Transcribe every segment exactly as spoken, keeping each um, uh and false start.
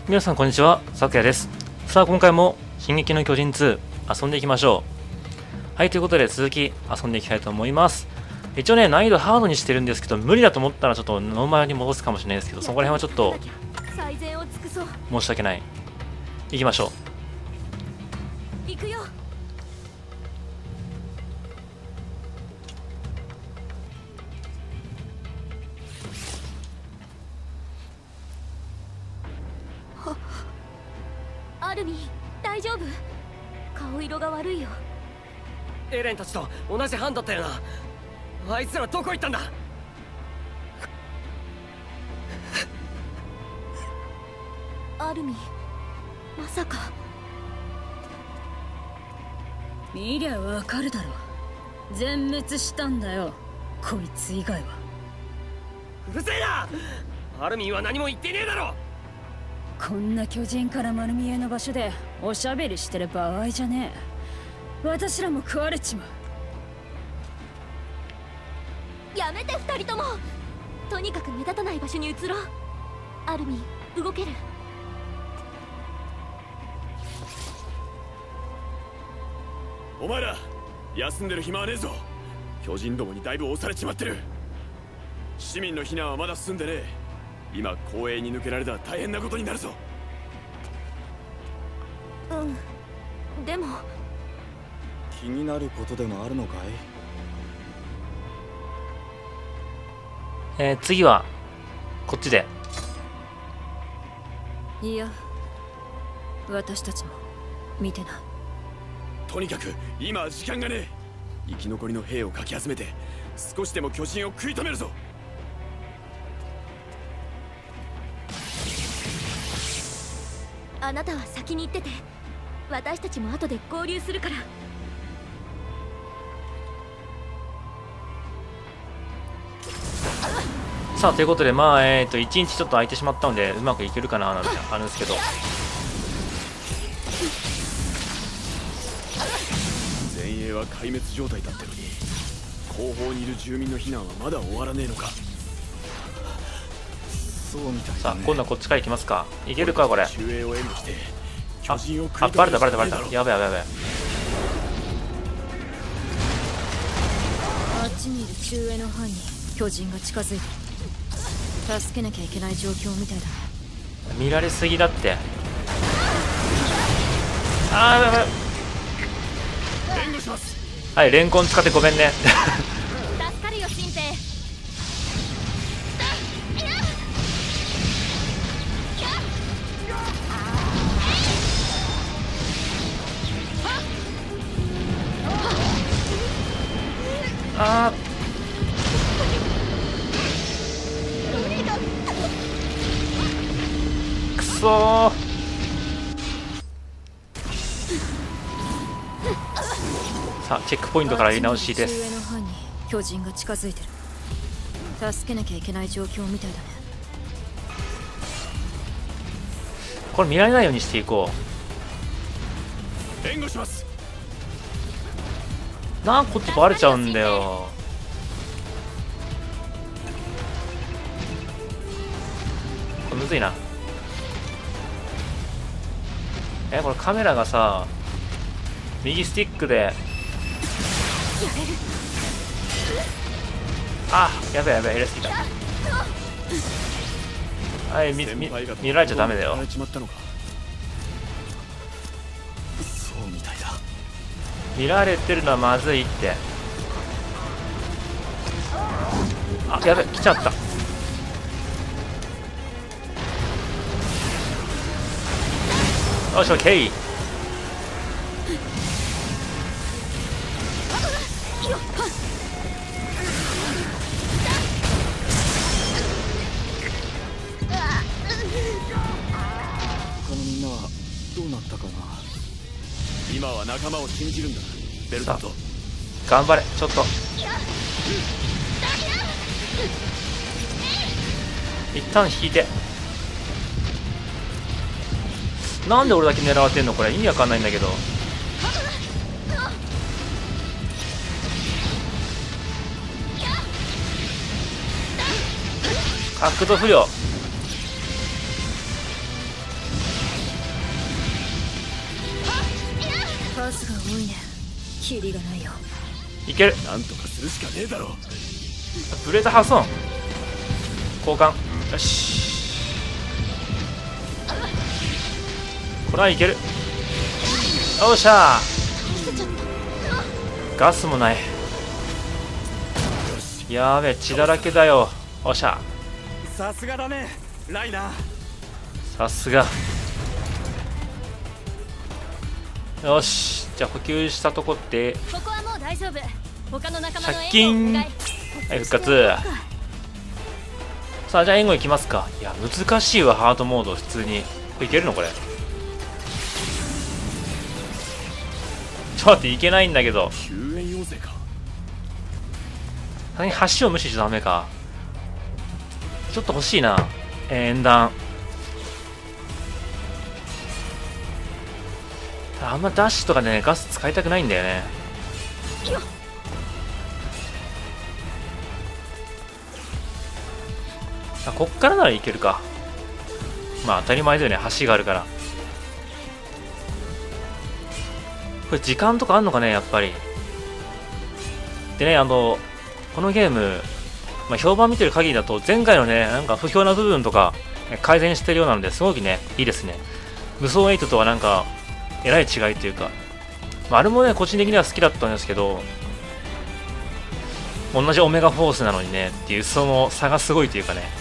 皆さんこんにちは、さくやです。さあ今回も進撃の巨人ツー遊んでいきましょう。はい、ということで続き遊んでいきたいと思います。一応ね、難易度ハードにしてるんですけど、無理だと思ったらちょっとノーマルに戻すかもしれないですけど、そこら辺はちょっと申し訳ない。行きましょう。 行くよ。アルミ、大丈夫？顔色が悪いよ。 エレンたちと同じ班だったよな。あいつらどこ行ったんだ？ アルミ、まさか。 見りゃわかるだろ。全滅したんだよ、こいつ以外は。 うるせえな！アルミンは何も言ってねえだろ。 こんな巨人から丸見えの場所でおしゃべりしてる場合じゃねえ。私らも食われちまう。 やめて二人とも。とにかく目立たない場所に移ろう。アルミン、動ける？ お前ら休んでる暇はねえぞ。巨人どもにだいぶ押されちまってる。市民の避難はまだ進んでねえ。今公営に抜けられたら大変なことになるぞ。 うん、でも気になることでもあるのかい？ えー、次はこっちで。 いや、私たちも見てない。 とにかく今は時間がねえ。生き残りの兵をかき集めて少しでも巨人を食い止めるぞ。 あなたは先に行ってて、私たちも後で合流するから。 さあということで、まあえっ、ー、といちにちちょっと空いてしまったのでうまくいけるかななんてあるんですけど、 前衛は壊滅状態だったのに後方にいる住民の避難はまだ終わらねえのか。 そうみたいだね。 さあ今度はこっちから行きますか。いけるかこれ。あ中衛を援護して巨人を食い止める。 あ、バレたバレたバレた。やべやべやべ。 あっちにいる中衛の班に巨人が近づいてる。助けなきゃいけない状況みたいだね。 見られすぎだって。あーやばいやばい。 援護します。 はい、レンコン使ってごめんね。 助かるよ、新兵。 あーくそー。さあチェックポイントからやり直しで中衛のす。 班に巨人が近づいてる。助けなきゃいけない状況みたいだね。 これ見られないようにしていこ援護します。 う。なんかこっちバレちゃうんだよ。これむずいな。え、これカメラがさ、右スティックで、あ、やべえやべえ、入れすぎた。はい、見見見られちゃダメだよ。 やられちまったのか。そうみたいだ。 見られてるのはまずいって。あ、やべ、来ちゃった。よし、オッケー。 他のみんなはどうなったかな。 今は仲間を信じるんだ、ベルタート。 頑張れ、ちょっと。一旦引いて。なんで俺だけ狙われてんのこれ、意味わかんないんだけど。角度不良。 ごいね。キリがないよ。 いける。 なんとかするしかねえだろ。 ブレード破損交換。よし、これはいける。よっしゃー。ガスもない。やべえ、血だらけだよ。おっしゃ、 さすがだねライナー。 さすが。よし、じゃあ補給したとこでここはもう大丈夫。他の仲間の借援護をお金。 願い。 はい、復活。さあ、じゃあ援護いきますか。いや難しいわ、ハードモード。普通にこれいけるのこれ。ちょっと待って、いけないんだけど。 救援要請か。 さすがに橋を無視しちゃダメか。ちょっと欲しいな、えー、演弾。あんまダッシュとかでねガス使いたくないんだよね。あ、こっからならいけるか。まあ当たり前だよね、橋があるから。これ時間とかあんのかね、やっぱり。でね、あのこのゲーム、まあ、評判見てる限りだと前回のねなんか不評な部分とか改善してるようなので、すごくねいいですね。無双エイトとはなんかえらい違いというか、まあ、あれもね個人的には好きだったんですけど、同じオメガフォースなのにねっていうその差がすごいというかね。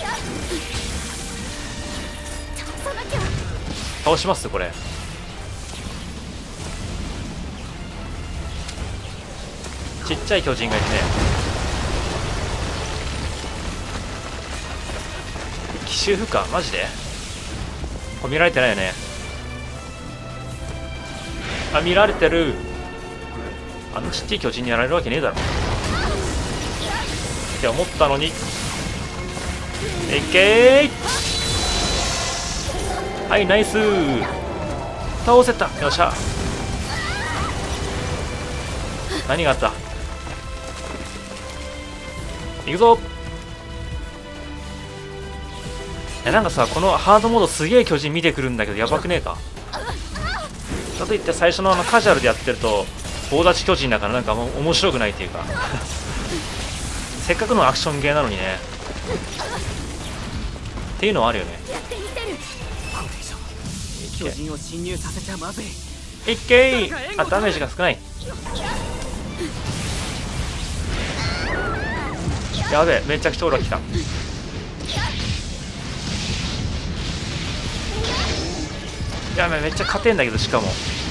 倒しますこれ。ちっちゃい巨人がいてね。奇襲負荷マジでこれ見られてないよね。あ、見られてる。あのちっちゃい巨人にやられるわけねえだろって思ったのに。いけー。はい、ナイスー。倒せた。よっしゃ。何があった。いくぞ。え、なんかさ、このハードモードすげえ巨人見てくるんだけどやばくねえか。かといって最初のあのカジュアルでやってると棒立ち巨人だからなんかもう面白くないっていうかせっかくのアクションゲーなのにねっていうのはあるよね。 巨人を侵入させちゃまずい。 いっけー。あ、ダメージが少ない。やべえ、めちゃくちゃオーラ来た。やべえ、めっちゃ勝てんだけど。しかも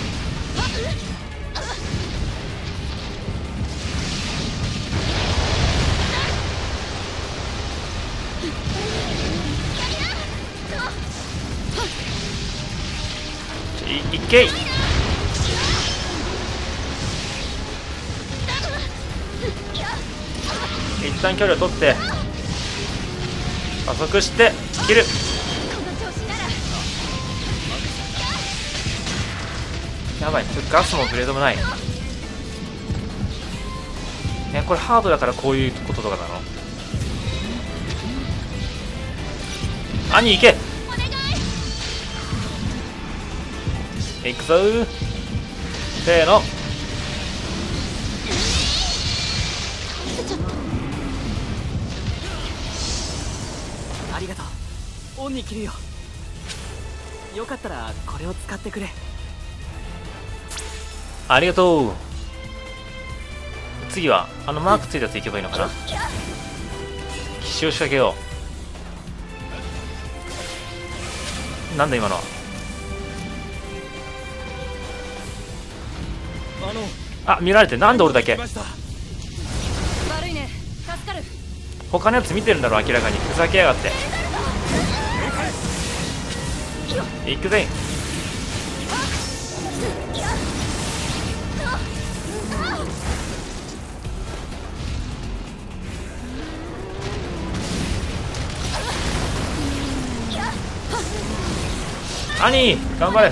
いいっけい。一旦距離を取って加速して切る。やばい、ガスもブレードもない。え、これハードだからこういうこととかなの。兄行け。行くぞー。せーの。 ありがとう。オンに切るよ。よかったらこれを使ってくれ。 ありがとう。次はあのマークついたやつ行けばいいのかな。奇襲を仕掛けよう。なんだ今のは。 あのあ、見られて。なんで俺だけ。 悪いね。助かる。 他のやつ見てるんだろ明らかに。ふざけやがって。行くぜ。兄頑張れ。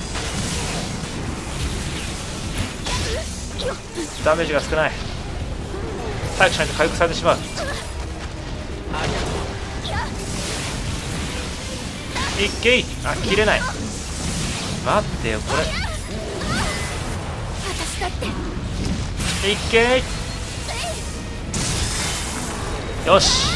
ダメージが少ない。早くしないと回復されてしまう。いっけい。あ、切れない。待ってよこれ。 いけー。よし、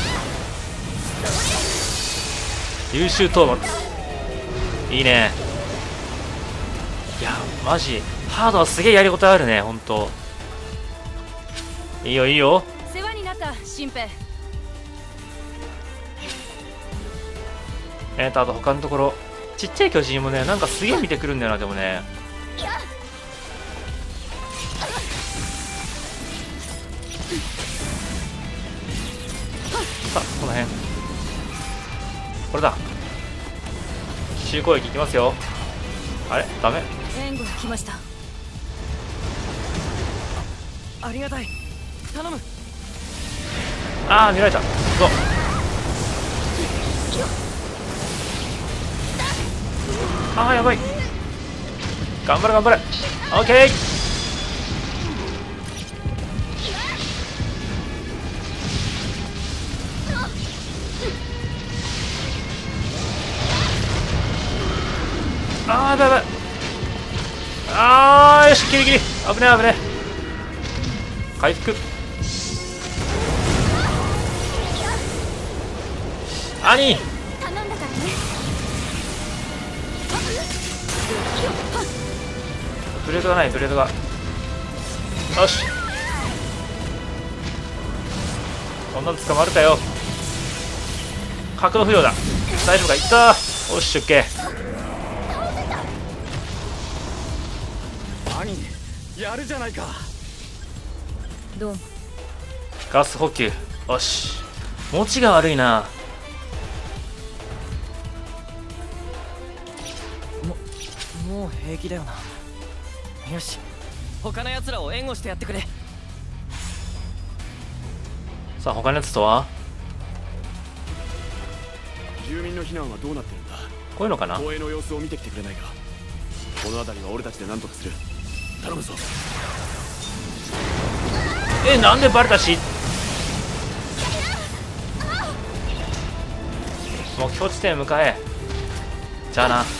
優秀討伐いいね。いやマジハードはすげえやりごたえあるね。ほんといいよいいよ。 世話になった新兵。 えーとあと他のところちっちゃい巨人もねなんかすげえ見てくるんだよな。でもねさあこの辺これだ。奇襲攻撃いきますよ。あれダメ。 援護が来ました。 ありがたい。頼む。 ああ見られた。そうああやばい。頑張れ頑張れ。オッケー。ああやばいやばい。ああよしギリギリ。危ねえ危ねえ。回復。兄頼んだからね。 ブレードがないブレードが。よしこんなの捕まるかよ。角度不要だ。大丈夫か。いったー。おっしゅっけ。 兄やるじゃないか。 どうも。 ガス補給。よし持ちが悪いな。 もう平気だよな。よし、他の奴らを援護してやってくれ。 さあ他のやつとは住民の避難はどうなってるんだ。 こういうのかな。 公営の様子を見てきてくれないか。この辺りは俺たちで何とかする。頼むぞ。 えなんでバレたし。目標地点へ向かえ。じゃあな。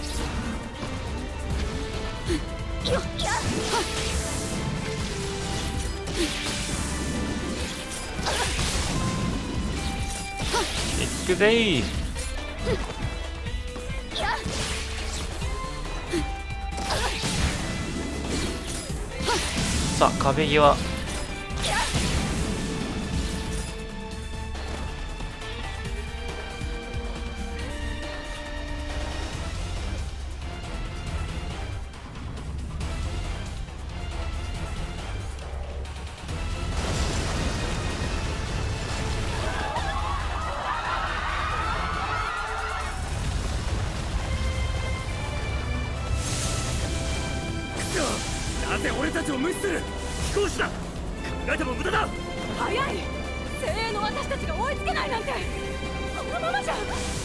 行くぜー。さあ壁際。 なぜ俺たちを無視する。飛行士だ。考えても無駄だ。 早い。精鋭の私たちが追いつけないなんてこのままじゃ。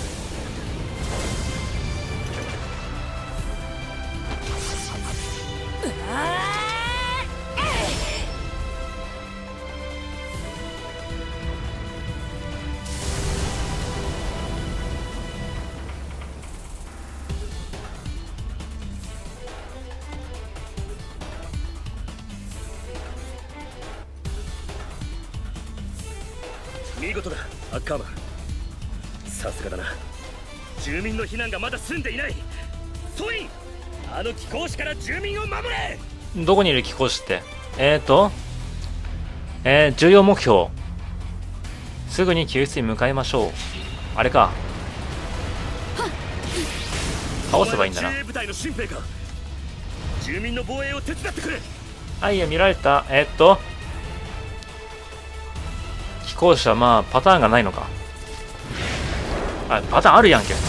見事だアッカーマン。さすがだな。住民の避難がまだ済んでいない。ソイン、あの貴公子から住民を守れ。 どこにいる貴公子って。えーとえー、重要目標。すぐに救出に向かいましょう。あれか倒せばいいんだな。 自衛部隊の新兵か。住民の防衛を手伝ってくれ。 あいや見られた。えー、っと貴公子はまあパターンがないのか。あパターンあるやんけ。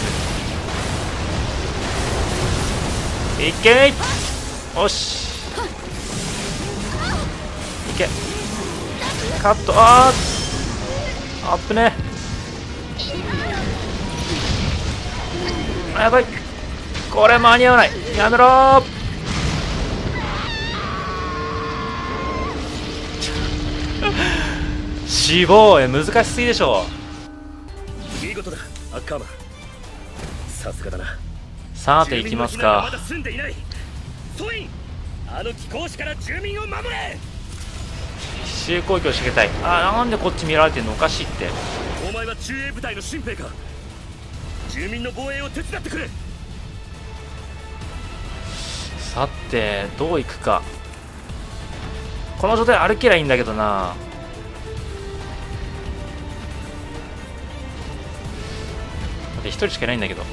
いけー。おしいけ。カット。あーあっぶね。あやばい。これ間に合わない。やめろー。死亡へ難しすぎでしょ。 見事だアッカーマン。さすがだな。 さて行きますか。 まだ住んでいない。ソイン、あの貴公子から住民を守れ。 奇襲攻撃を仕掛けたい。あー、なんでこっち見られてんの、おかしいって。 お前は駐衛部隊の新兵か。住民の防衛を手伝ってくれ。 さてどういくか。この状態歩けりゃいいんだけどな。一人しかいないんだけど。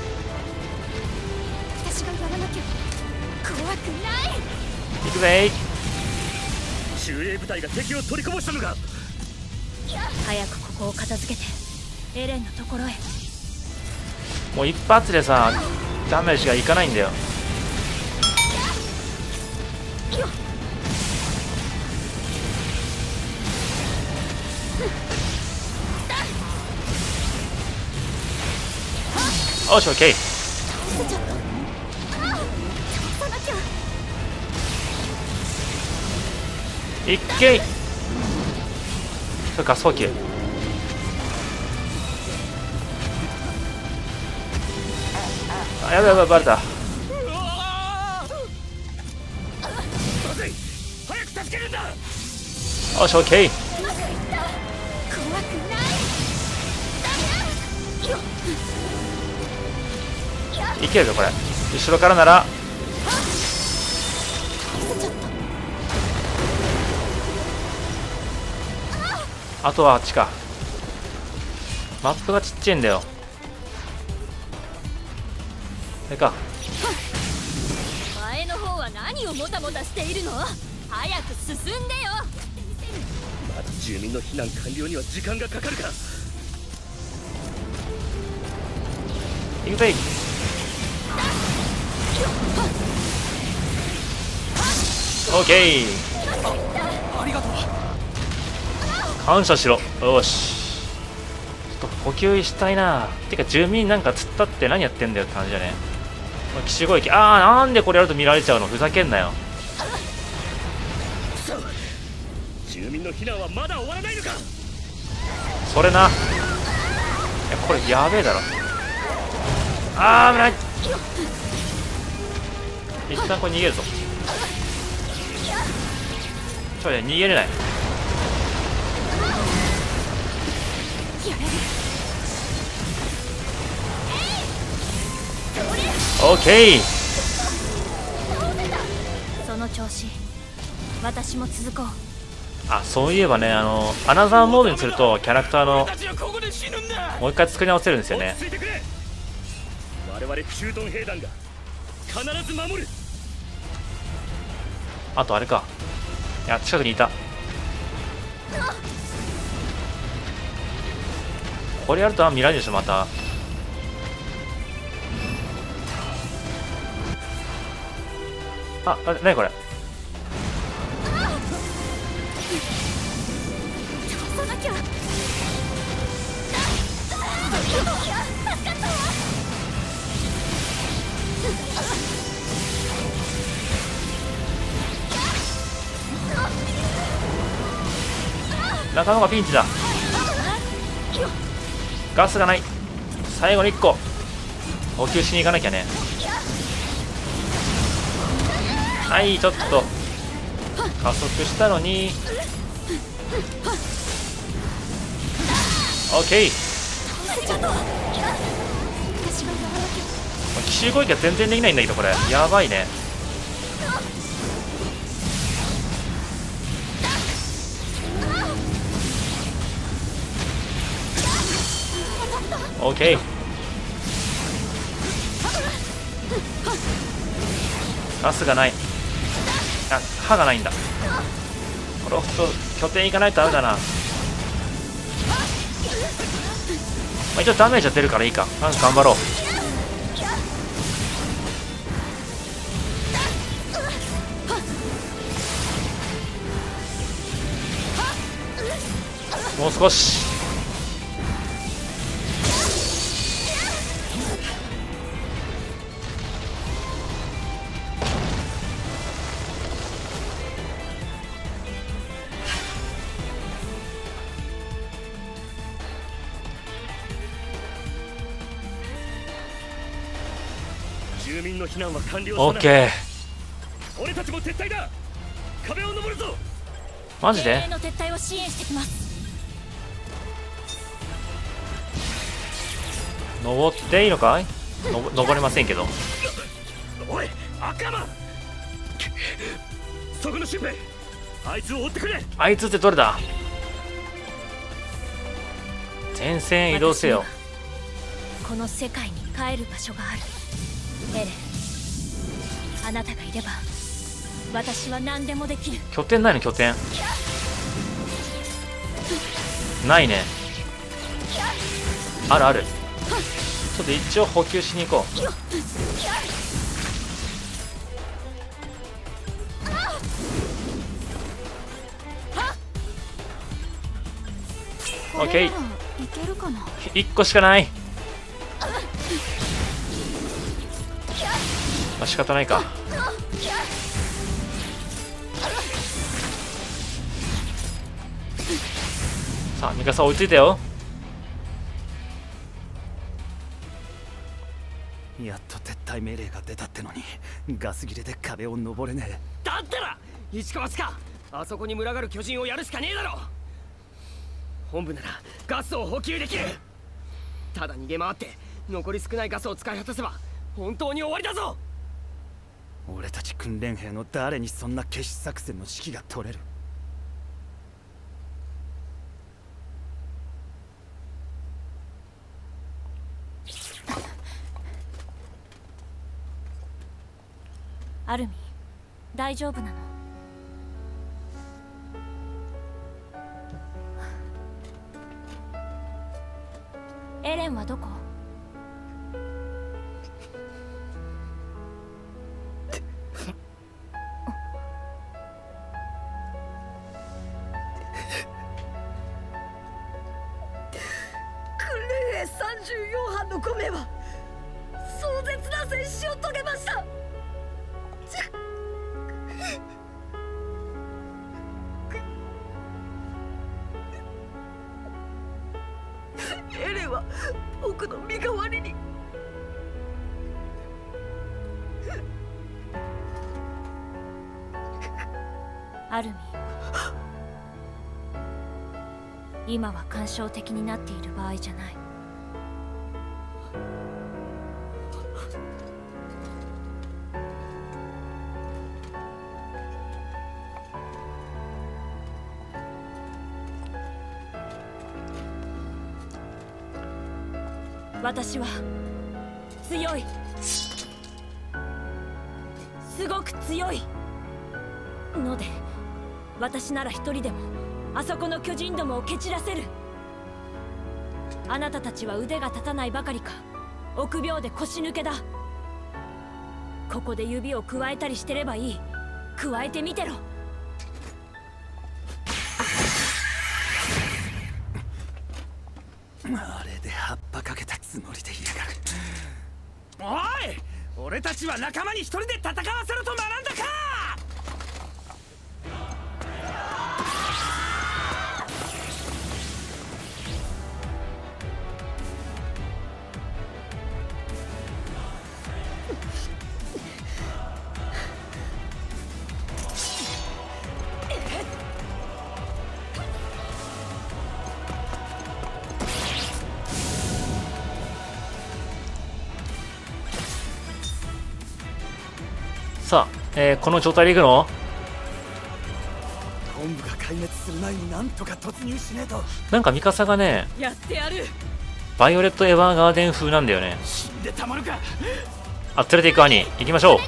私がやらなきゃ怖くない。 行くぜー。 駐衛部隊が敵を取りこぼしたのか。 早くここを片付けてエレンのところへ。 もう一発でさダメージがいかないんだよ。よし、オッケー。いっけい。それか早期。あ、やばいやばい、バレた。 まずい、早く助けるんだ。 よし、オッケー。いけるぞこれ。後ろからなら。あとはあっちか。マップがちっちゃいんだよ。あれか。 前の方は何をもたもたしているの。早く進んでよ。 まだ住民の避難完了には時間がかかるか。 行くぜ。オッケー。 ありがとう。 感謝しろ。よし、ちょっと補給したいな。てか住民なんか突っ立って何やってんだよって感じだね。奇襲攻撃。あー、なんでこれやると見られちゃうの。ふざけんなよ。 住民の避難はまだ終わらないのか。 それな。いやこれやべえだろ。あー、危ない。一旦これ逃げるぞ。ちょいや、逃げれない。オッケー。 その調子。私も続こう。 あ、そういえばね、あのアナザーモードにするとキャラクターのもう一回作り直せるんですよね。 我々駐屯兵団が必ず守る。 あとあれか。いや、近くにいた。これやると見られるでしょまた。あ、あれ何これ。仲間がピンチだ。ガスがない。最後のいっこ補給しに行かなきゃね。はい、ちょっと加速したのに。オッケー。奇襲攻撃は全然できないんだけど、これやばいね。オッケー。ガスがない。あ、歯がないんだ。これと拠点行かないとダメだな。まあ、一応ダメージは出るからいいか。なんか頑張ろう。もう少し。 住民の避難は完了。 オッケー。 俺たちも撤退だ。壁を登るぞ。 マジで英霊の撤退を支援してきます。 登っていいのかい？の登れませんけど。 おい赤間、そこの俊平、あいつを追ってくれ。 あいつってどれだ？前線移動せよ。 この世界に帰る場所がある。エレン、あなたがいれば私は何でもできる。 拠点ないの？拠点ないね。あるある。ちょっと一応補給しに行こう。オッケー。 いけるかな。 いっこしかない。まあ仕方ないか。さあミカサ追いついたよ。 やっと撤退命令が出たってのにガス切れで壁を登れねえ。 だったら石川か、あそこに群がる巨人をやるしかねえだろ。本部ならガスを補給できる。ただ逃げ回って残り少ないガスを使い果たせば本当に終わりだぞ。 俺たち訓練兵の誰にそんな決死作戦の指揮が取れる？ アルミ、大丈夫なの？エレンはどこ？ 訓練兵さんじゅうよんはんのごめいは壮絶な戦死を遂げました。エレンは僕の身代わりに。 アルミ、今は感傷的になっている場合じゃない。私は強い、すごく強いので、私なら一人でもあそこの巨人どもを蹴散らせる。あなたたちは腕が立たないばかりか臆病で腰抜けだ。ここで指をくわえたりしてればいい。くわえてみてろ。 あれで葉っぱかけたつもりでいやがる。 おい、俺たちは仲間に一人で戦わせろと学んだか。 さあ、えー、この状態でいくの？ 本部が壊滅する前になんとか突入しねえと。 なんかミカサがね、 やってやる。 バイオレット・エヴァーガーデン風なんだよね。 死んでたまるか。 あ、連れて行く兄、行きましょう。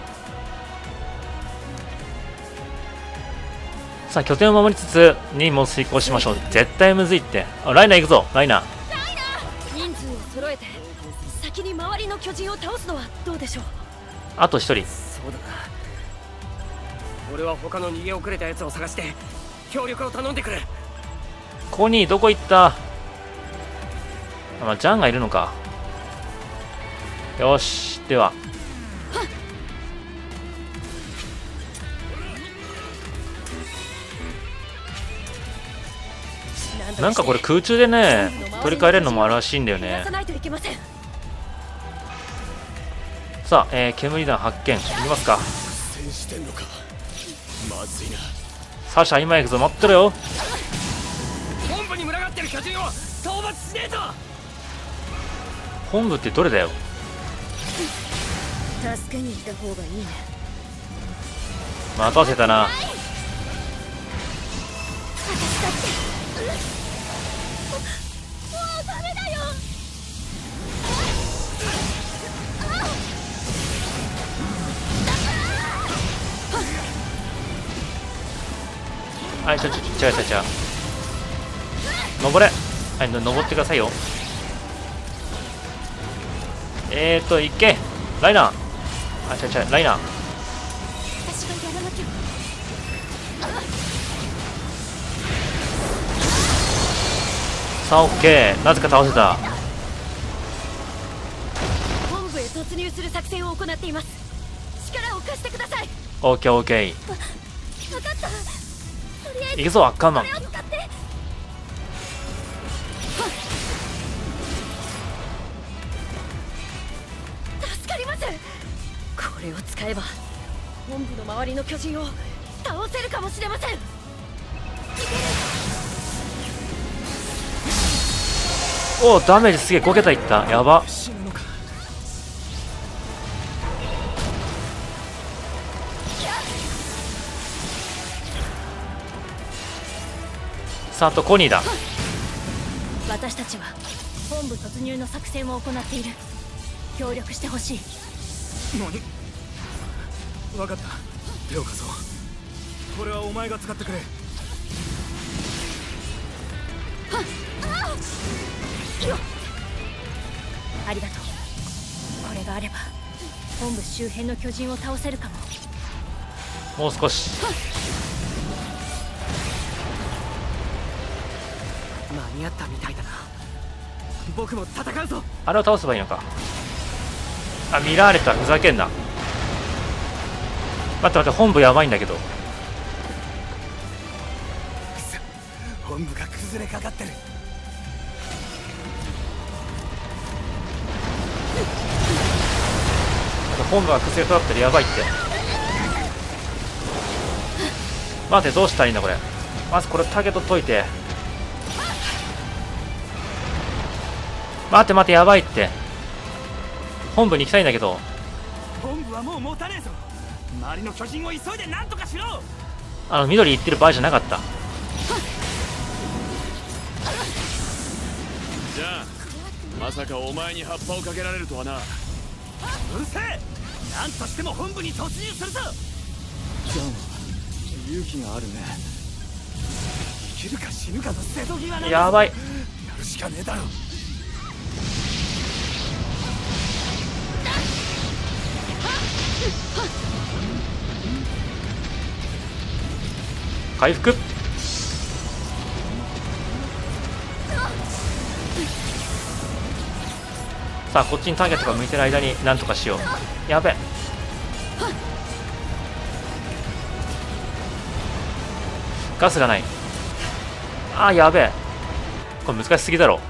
さあ、拠点を守りつつ任務を遂行しましょう。絶対むずいって。あ、ライナー行くぞ、ライナー。 人数を揃えて先に周りの巨人を倒すのはどうでしょう。 あと一人。 そうだな。俺は他の逃げ遅れたやつを探して協力を頼んでくる。 コニーどこ行った？あ、まあ、ジャンがいるのか。よし、ではなんかこれ空中でね取り替えれるのもあるらしいんだよね。さあ、えー、煙弾発見いきますか。 サシャ今行くぞ、待ってろよ。 本部に群がってる巨人を討伐しねえと。 本部ってどれだよ。 助けに行った方がいいね。 待たせたな。はい、ちょちょ違う違う違う。登れ。はい、の登ってくださいよ。えーと、行けライナー。あ、違う違う、ライナー。 私がやらなきゃ。 さあ、オッケー。なぜか倒せた。 本部へ突入する作戦を行っています。力を貸してください。 オッケーオッケー。 分かった。とりあえず行くぞ、アッカーマン。 これを使って。助かります。これを使えば本部の周りの巨人を倒せるかもしれません。 おお、ダメージすげえご桁いった。やば。 死ぬのか。 さあ、あとコニーだ。 私たちは本部突入の作戦を行っている。協力してほしい。 何。分かった。手を貸そう。これはお前が使ってくれ。 ありがとう。これがあれば本部周辺の巨人を倒せるかも。 もう少し。 間に合ったみたいだな。僕も戦うぞ。 あれを倒せばいいのか。あ、見られた。ふざけんな。待って待って、本部やばいんだけど。 本部が崩れかかってる。 本部が崩れとだったらやばいって。待って、どうしたらいいんだこれ。まずこれターゲット解いて。待って待って、やばいって。本部に行きたいんだけど。 本部はもう持たねえぞ。周りの巨人を急いで何とかしろ。 あの緑言ってる場合じゃなかった。 じゃあまさかお前に葉っぱをかけられるとはな。 うるせえ。何としても本部に突入するぞ。ジャンは勇気があるね。生きるか死ぬかの瀬戸際なんだ。 やばい。 やるしかねえだろ。 回復。さあ、こっちにターゲットが向いてる間になんとかしよう。やべえ。ガスがない。あー、やべえ。これ難しすぎだろ。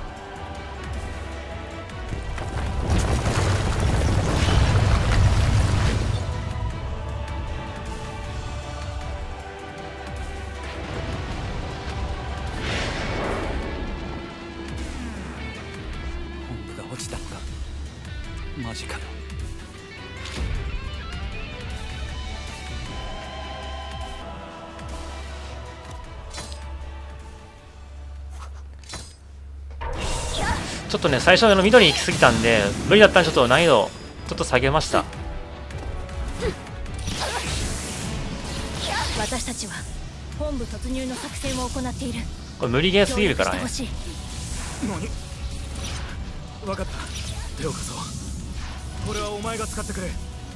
本部が落ちたのか。マジかよ。 ちょっとね、最初の緑に行き過ぎたんで無理だったんで、ちょっと難易度ちょっと下げました。 私たちは本部突入の作戦を行っている。 これ無理ゲーすぎるからね。 協力してほしい。 何。分かった。手を貸そう。これはお前が使ってくれ。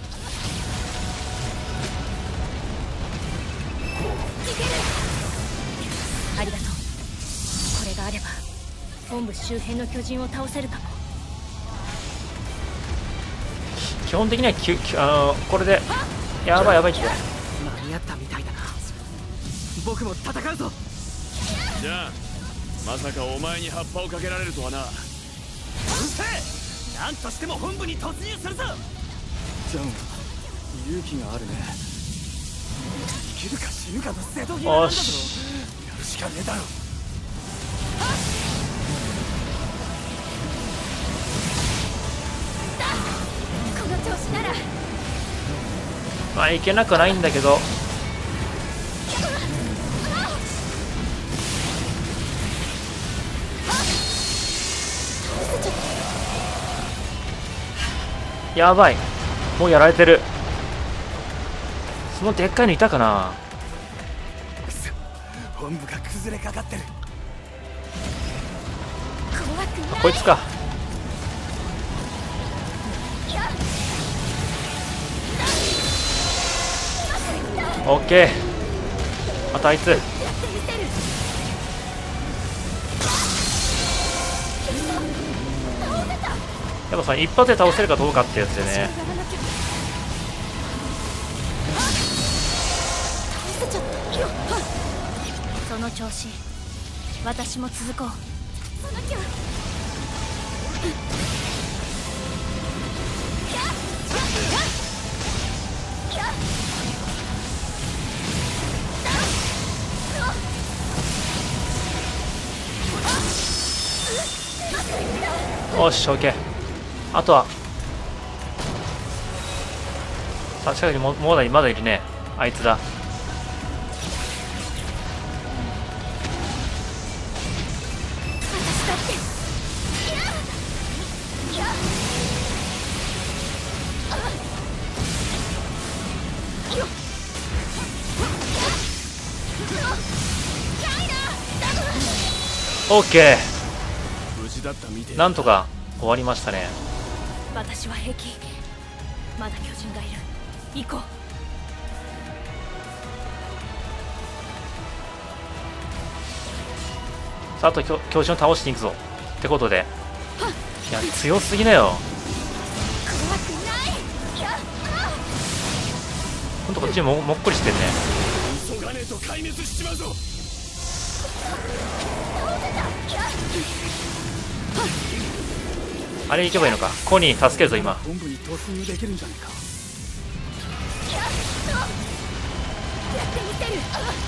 ありがとう。これがあれば本部周辺の巨人を倒せるかも。 基本的にはきゅきゅあのこれでやばいやばいって。 間に合ったみたいだな。僕も戦うぞ。 じゃあまさかお前に葉っぱをかけられるとはな。 うるせえ。何としても本部に突入するぞ。ジャンは勇気があるね。 生きるか死ぬかの瀬戸際なんだぞ。 よし、 やるしかねえだろ。 この調子ならまあいけなくはないんだけど、やばい、もうやられてる。そのでっかいのいたかな。 くそ、本部が崩れかかってる。 怖くない。 こいつか。オッケー、あとあいつ。やっぱさ、一発で倒せるかどうかってやつでね。 その調子、私も続こう。 よし、オッケー。あとはさあ、近くにもまだまだいるね。あいつだ。オッケ無事だったみてー、なんとか終わりましたね。 私は平気。まだ巨人がいる。行こう。 さあ、あと巨巨人を倒しに行くぞってことで、いや強すぎだよ。 怖くない。 ほんとこっちももっこりしてんね。 急がねえと壊滅しちまうぞ。 あれ行けばいいのか。コニー助けるぞ今。 本部に突入できるんじゃねえか。 やってみせる。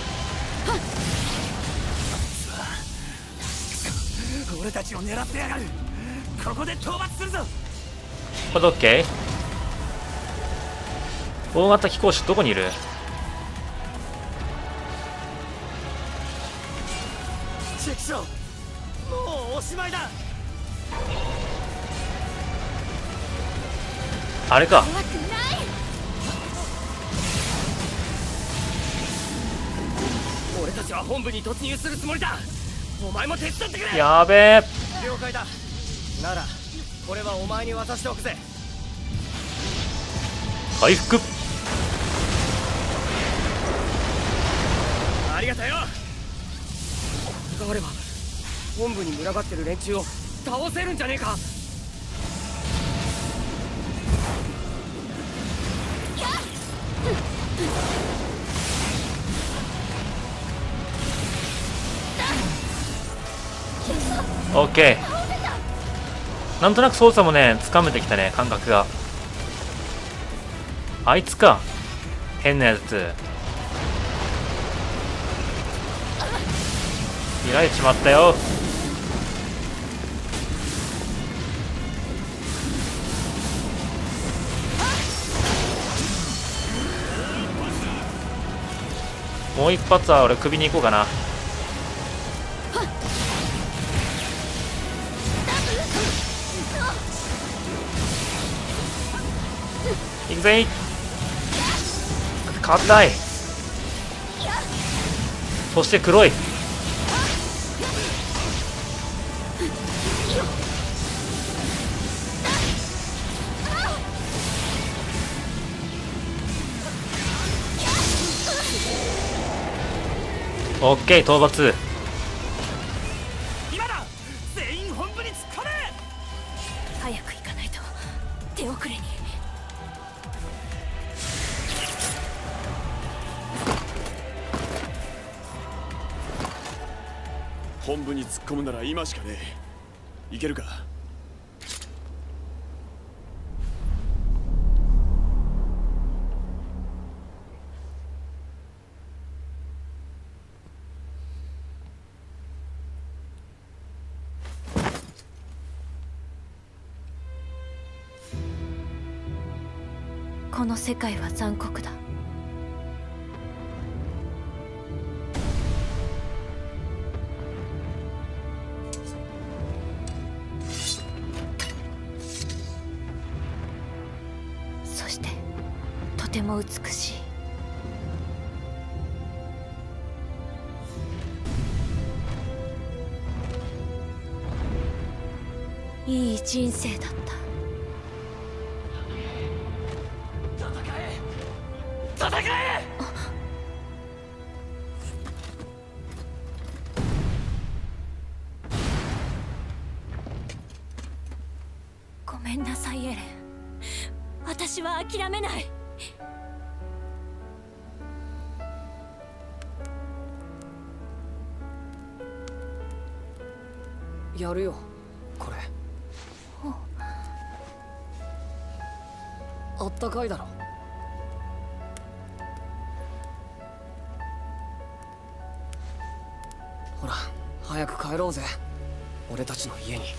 俺たちを狙ってやがる。ここで討伐するぞ。 これ OK。 大型飛行士どこにいる。 チェクション、もうおしまいだ。 あれか。 怖くない。 俺たちは本部に突入するつもりだ。お前も手伝ってくれ。 やべえ。 了解だ。ならこれはお前に渡しておくぜ。 回復。 ありがとよ。これがあれば本部に群がってる連中を倒せるんじゃねえか。 オッケー。なんとなく操作もねつかめてきたね、感覚が。あいつか、変なやつ。開いちまったよ。もう一発は俺首に行こうかな。行くぜい。硬い。そして黒い。オッケー、討伐。 今だ。全員本部に突っ込め。 早く行かないと手遅れに。 本部に突っ込むなら今しかねえ。いけるか。 この世界は残酷だ。そしてとても美しい。いい人生だった。 戦え！ ごめんなさいエレン。私は諦めない。 やるよこれ。あったかいだろ。ほら早く帰ろうぜ、俺たちの家に。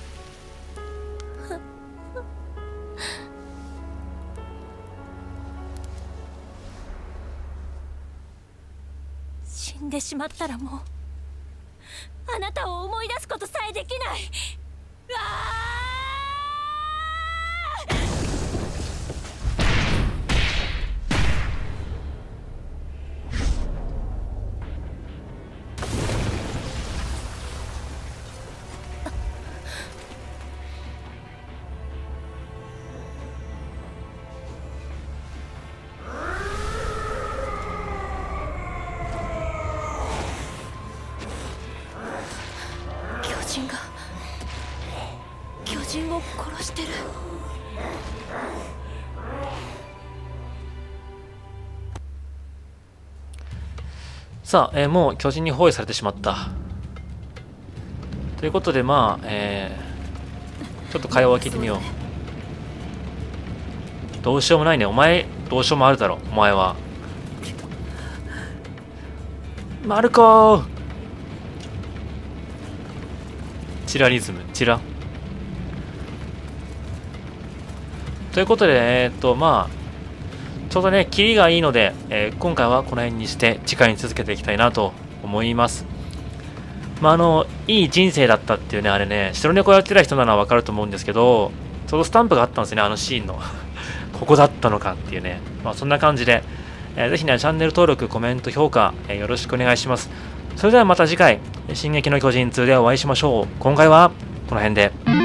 死んでしまったらもうあなたを思い出すことさえできない。うわあ！巨人が巨人を殺してる。 さあ、えーもう巨人に包囲されてしまった。ということで、まあ、えーちょっと会話を聞いてみよう。どうしようもないね。お前、どうしようもあるだろ、お前は。マルコー！チラリズム、チラ。ということで、えーっと、まあ、ちょうどね、キリがいいので、えー今回はこの辺にして、次回に続けていきたいなと思います。まあ、あの、いい人生だったっていうね、あれね、白猫やってた人ならわかると思うんですけど、ちょうどスタンプがあったんですよね、あのシーンの。ここだったのかっていうね。まあ、そんな感じで、えー、ぜひね、チャンネル登録、コメント、評価、えーよろしくお願いします。それではまた次回、進撃の巨人ツーでお会いしましょう。今回はこの辺で。